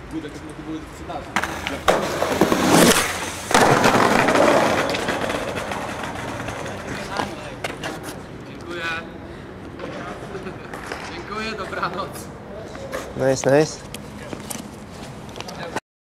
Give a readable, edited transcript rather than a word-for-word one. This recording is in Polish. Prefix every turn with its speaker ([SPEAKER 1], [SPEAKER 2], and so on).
[SPEAKER 1] Budek to były do sprzedaży. Dziękuję. Dziękuję, dobranoc.
[SPEAKER 2] Nice, nice.